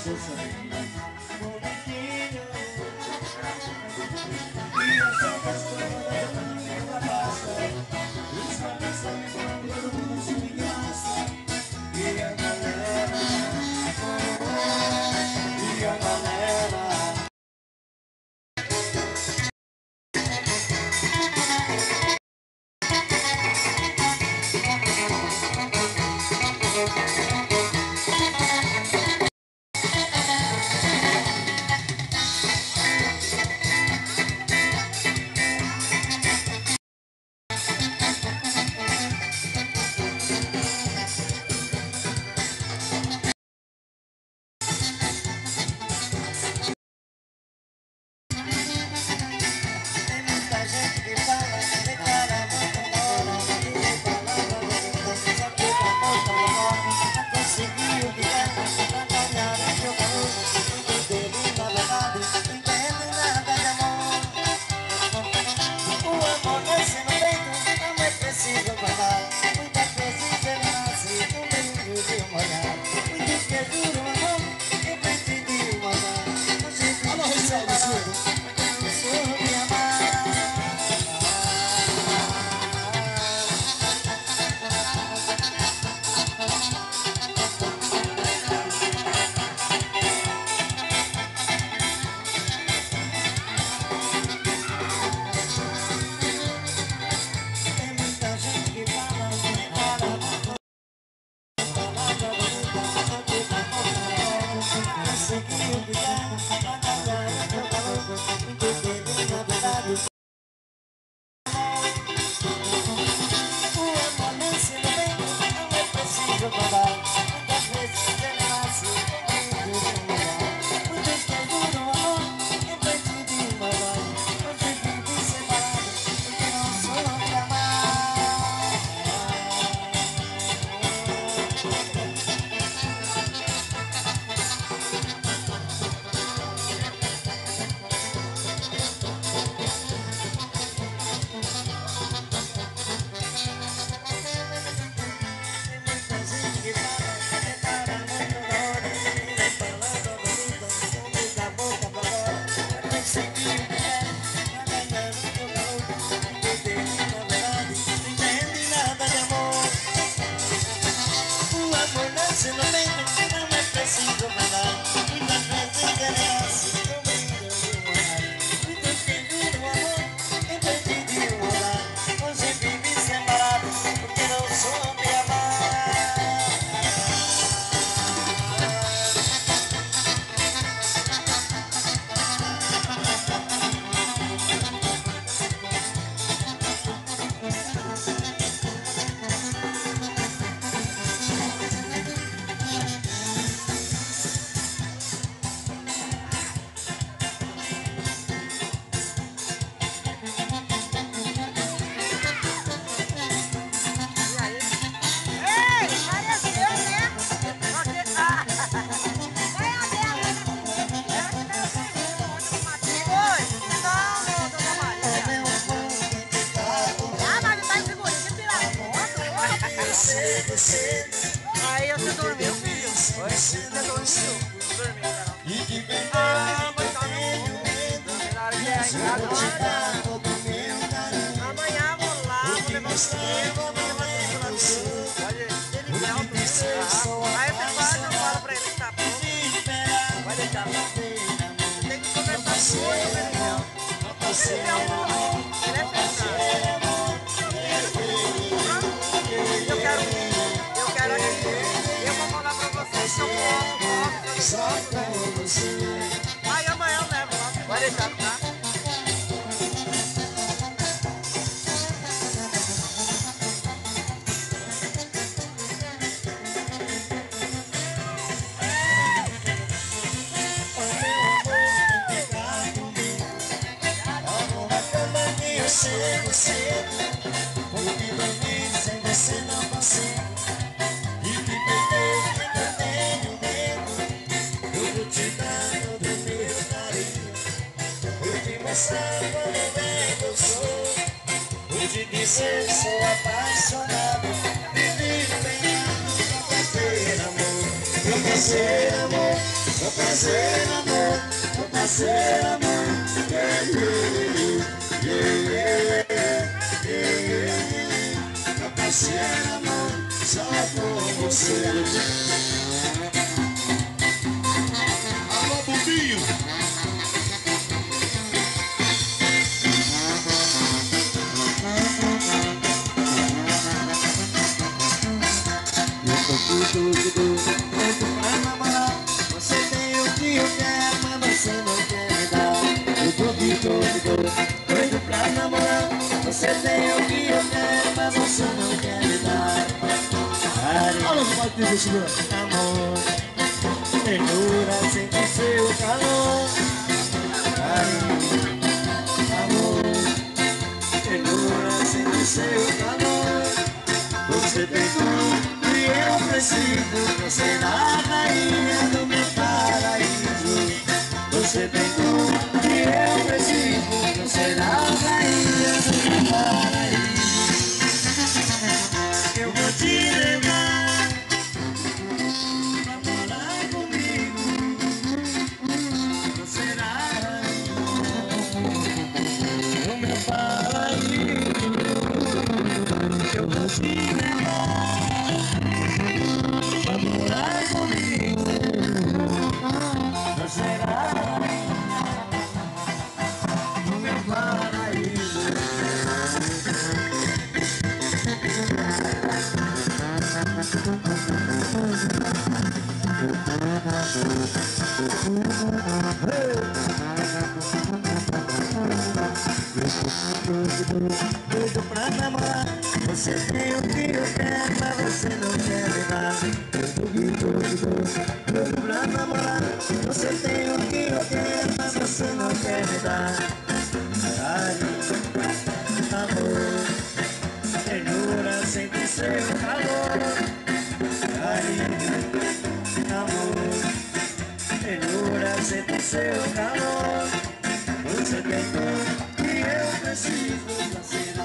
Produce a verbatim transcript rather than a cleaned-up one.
Aí você dormiu, filho? Oi? Você dormiu? Dormi, cara. Ah, mas tá no dormi na hora que é em casa. Amanhã vou lá, vou levar o cedo, vou levar tudo lá no sul. Pode ele vai alto mesmo. Aí você faz, eu falo pra ele que tá pronto. Vai deixar lá. Tem que conversar muito, Berizão. Ele é um ele é pesado. Eu quero, eu quero aqui, eu vou falar pra vocês que eu posso, posso, eu posso. Aí amanhã eu levo lá, vai deixar, tá? Cedo, cedo, porque dormir sem você não consigo. E me perder que eu tenho medo. Eu vou te dar todo o meu carinho. Vou te mostrar como bem eu sou. Vou te dizer sou apaixonado. Me vivo bem pra fazer amor, pra fazer amor. Meu prazer, amor, meu prazer, amor. Yeah, yeah, yeah, yeah, yeah. Meu prazer, amor, só com você. Alô, Bobinho. Pra namorar, você tem o que eu quero, mas você não quer me dar. Eu tô doido, doido pra namorar. Você tem o que eu quero, mas você não quer me dar. Olha os batidos, senhor. Amor, ternura, sente seu calor. Carinho, amor, ternura, sente seu calor. Você tem tudo que eu preciso. Você é a rainha do meu paraíso. Você tem tudo que eu preciso. Você é a rainha do meu paraíso. Eu vou te levar pra morar comigo. Você é a rainha do meu paraíso. Eu vou te levar pra morar comigo. Você é a rainha do meu paraíso. Doido pra namorar, você tem o que eu quero, mas você não quer me dar. Doido pra namorar, você tem o que eu quero, mas você não quer me dar. Carinho, amor, ternura, sente seu calor. Carinho, amor, ternura, sente seu calor. Você tem tudo que eu preciso pra ser